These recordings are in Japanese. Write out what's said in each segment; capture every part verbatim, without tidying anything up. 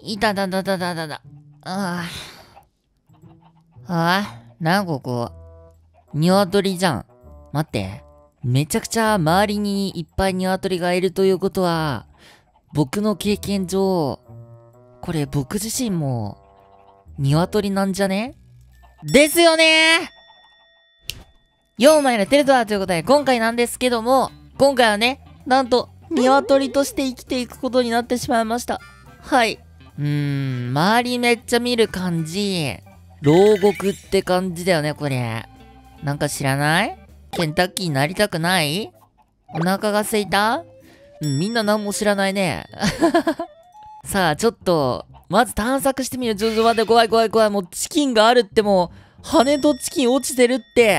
いたたたたたたた。ああ。ああ、なここ。鶏じゃん。待って。めちゃくちゃ周りにいっぱい鶏がいるということは、僕の経験上、これ僕自身も、鶏なんじゃねですよねー。ようまいらテレドアということで、今回なんですけども、今回はね、なんと、鶏として生きていくことになってしまいました。はい。うーん、周りめっちゃ見る感じ、牢獄って感じだよね、これ。なんか知らない？ケンタッキーになりたくない？お腹が空いた？うん、みんな何も知らないね。さあ、ちょっと、まず探索してみる。ちょっと待って、怖い怖い怖い。もうチキンがあるってもう、羽とチキン落ちてるって。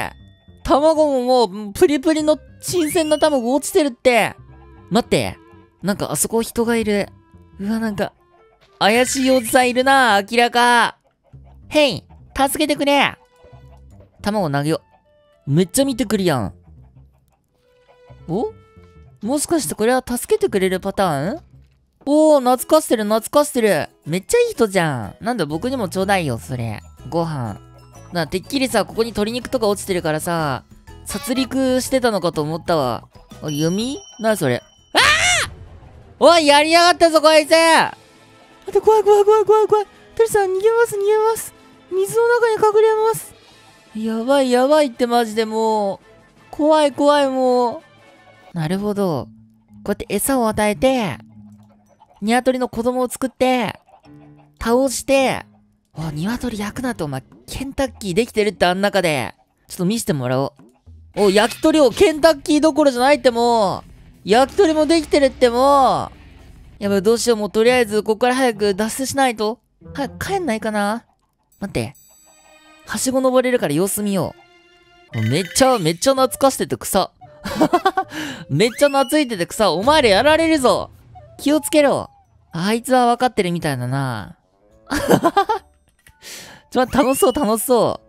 卵ももう、プリプリの新鮮な卵落ちてるって。待って。なんかあそこ人がいる。うわ、なんか、怪しいおじさんいるな、明らか。へい、助けてくれ。卵投げよう。めっちゃ見てくるやん。お？もしかしてこれは助けてくれるパターン？おー、懐かしてる懐かしてる。めっちゃいい人じゃん。なんだ僕にもちょうだいよ、それ。ご飯。な、てっきりさ、ここに鶏肉とか落ちてるからさ、殺戮してたのかと思ったわ。あ、弓？なにそれ。ああ！おい、やりやがったぞ、こいつ！待って、怖い怖い怖い怖い怖い。トリさん、逃げます、逃げます。水の中に隠れます。やばい、やばいってマジでもう。怖い怖い、もう。なるほど。こうやって餌を与えて、鶏の子供を作って、倒して、お、鶏焼くなってお前、ケンタッキーできてるってあん中で。ちょっと見せてもらおう。お、焼き鳥をケンタッキーどころじゃないってもう、焼き鳥もできてるってもう、やばい、どうしよう、もうとりあえず、ここから早く脱出しないと。早く帰んないかな？待って。はしご登れるから様子見よう。めっちゃ、めっちゃ懐かしてて草。めっちゃ懐いてて草。お前らやられるぞ。気をつけろ。あいつは分かってるみたいだな。ちょ、待って、楽しそう、楽しそう。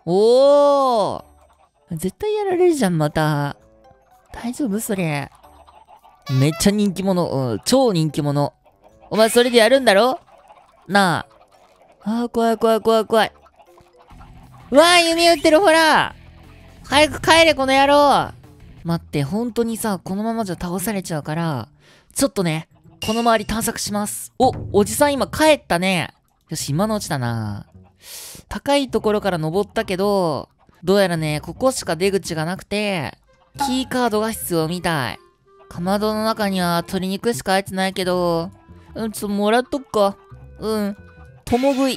おー。絶対やられるじゃん、また。大丈夫それ。めっちゃ人気者。うん、超人気者。お前それでやるんだろ？なあ。あー、怖い怖い怖い怖い。うわー、弓撃ってる、ほら。早く帰れ、この野郎。待って、本当にさ、このままじゃ倒されちゃうから、ちょっとね、この周り探索します。お、おじさん今帰ったね。よし、今のうちだな。高いところから登ったけど、どうやらね、ここしか出口がなくて、キーカードが必要みたい。かまどの中には鶏肉しか入ってないけど、うん、ちょっともらっとくか。うん。共食い。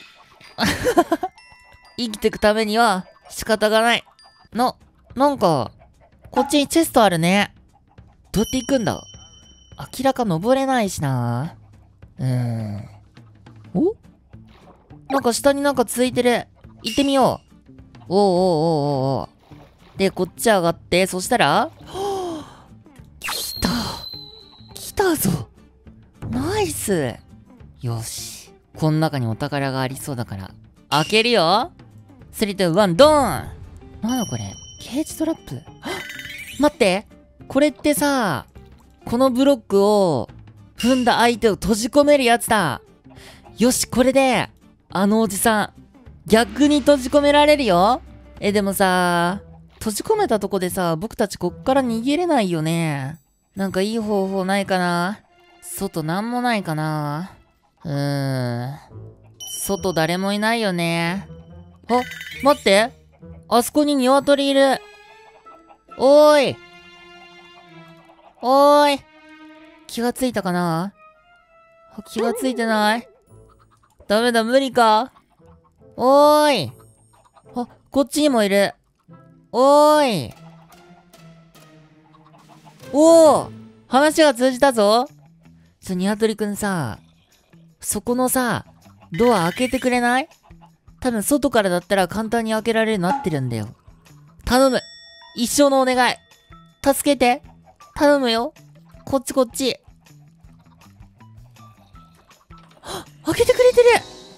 生きてくためには仕方がない。な、なんか、こっちにチェストあるね。どうやって行くんだ？明らか登れないしな。うーん。お？なんか下になんかついてる。行ってみよう。おうおうおうおうおう。で、こっち上がって、そしたらはぁ来た来たぞナイスよし。この中にお宝がありそうだから。開けるよ !スリー、ツー、ワン、ドーンなんだこれケージトラップ待ってこれってさ、このブロックを踏んだ相手を閉じ込めるやつだ。よし、これで、あのおじさん、逆に閉じ込められるよ。え、でもさ、閉じ込めたとこでさ、僕たちこっから逃げれないよね。なんかいい方法ないかな？外なんもないかな？うーん。外誰もいないよね。あ、待って。あそこに鶏いる。おーい。おーい。気がついたかな？気がついてない？ダメだ、無理か？おーい。あ、こっちにもいる。おーい。おー！話が通じたぞ。ちょ、ニワトリくんさ、そこのさ、ドア開けてくれない？多分外からだったら簡単に開けられるようになってるんだよ。頼む！一生のお願い！助けて！頼むよ！こっちこっち！開けてくれてる！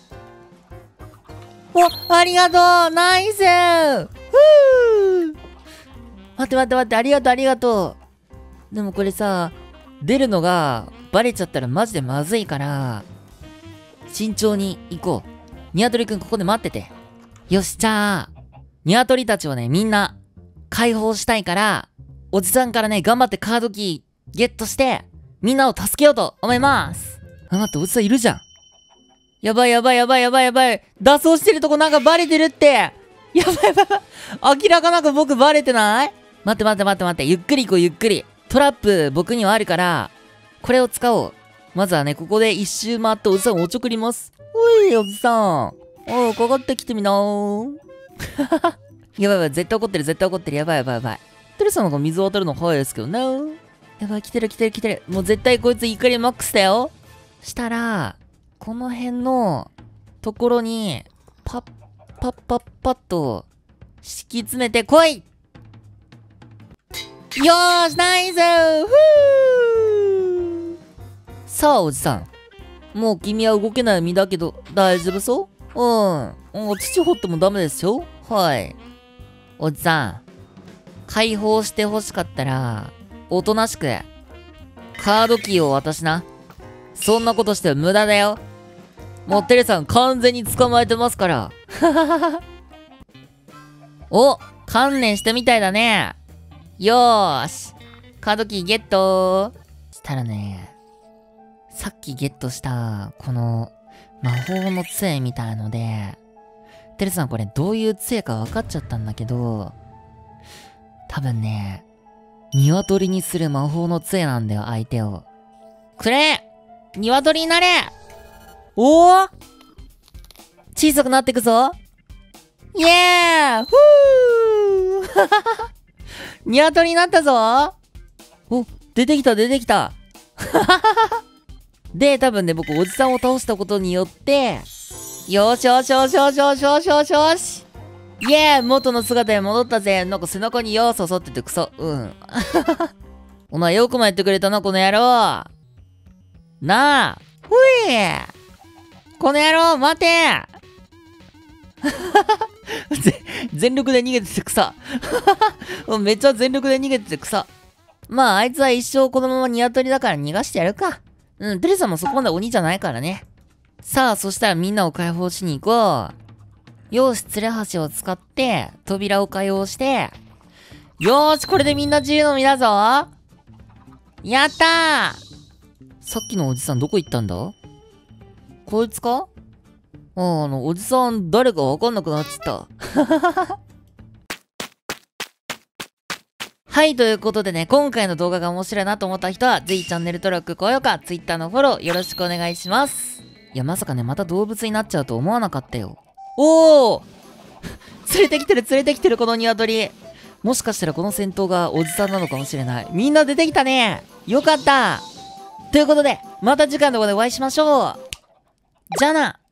お、ありがとう！ナイスー！ふぅ！待って待って待って、ありがとうありがとう。でもこれさ、出るのがバレちゃったらマジでまずいから、 慎重に行こう。ニワトリくんここで待ってて。よし、じゃあ、ニワトリたちをね、みんな解放したいから、おじさんからね、頑張ってカードキーゲットして、みんなを助けようと思います。あ、待って、おじさんいるじゃん。やばいやばいやばいやばいやばい。脱走してるとこなんかバレてるって。やばいやばいやばい。明らかなんか僕バレてない？待って待って待って待って。ゆっくり行こうゆっくり。トラップ僕にはあるから、これを使おう。まずはね、ここで一周回っておじさんをおちょくります。おい、おじさん。おう、かかってきてみなー。やばいやばい、絶対怒ってる、絶対怒ってる。やばいやばいやばい。テレさんの方が水渡るの早いですけどね。やばい、来てる来てる来てる。もう絶対こいつ怒りマックスだよ。したら、この辺のところに、パッパッパッパッと敷き詰めてこい。よーし、ナイスー。ふー。さあ、おじさん。もう君は動けない身だけど、大丈夫そう？うん。もう土掘ってもダメですよ。はい。おじさん。解放してほしかったら、おとなしく、カードキーを渡しな。そんなことしては無駄だよ。もうテレさん完全に捕まえてますから。お、観念してみたいだね。よーし。カードキーゲットー。したらね、さっきゲットした、この、魔法の杖みたいので、テレさんこれどういう杖か分かっちゃったんだけど、多分ね、鶏にする魔法の杖なんだよ、相手を。くれ！鶏になれ！おお！小さくなってくぞ！イエー！ふー！鶏になったぞ！お、出てきた出てきた！で、多分ね、僕、おじさんを倒したことによって、よしよしよしよしよしよしよしよし！イエー！元の姿に戻ったぜ！なんか背中に矢を刺さっててクソ。うん。お前よくもやってくれたな、この野郎！なあ！ふい！この野郎、待て！全力で逃げてて草。めっちゃ全力で逃げてて草。まあ、あいつは一生このままニワトリだから逃がしてやるか。うん、テレさんもそこまで鬼じゃないからね。さあ、そしたらみんなを解放しに行こう。よし、ツレハシを使って、扉を解放して。よーし、これでみんな自由の身だぞ。やったー！さっきのおじさんどこ行ったんだ？こいつか？ああ、あの、おじさん誰かわかんなくなっちゃった。はい、ということでね、今回の動画が面白いなと思った人は、ぜひチャンネル登録、高評価、Twitter のフォローよろしくお願いします。いや、まさかね、また動物になっちゃうと思わなかったよ。おー連れてきてる、連れてきてる、この鶏。もしかしたらこの戦闘がおじさんなのかもしれない。みんな出てきたね。よかった。ということで、また次回の動画でお会いしましょう。じゃあな。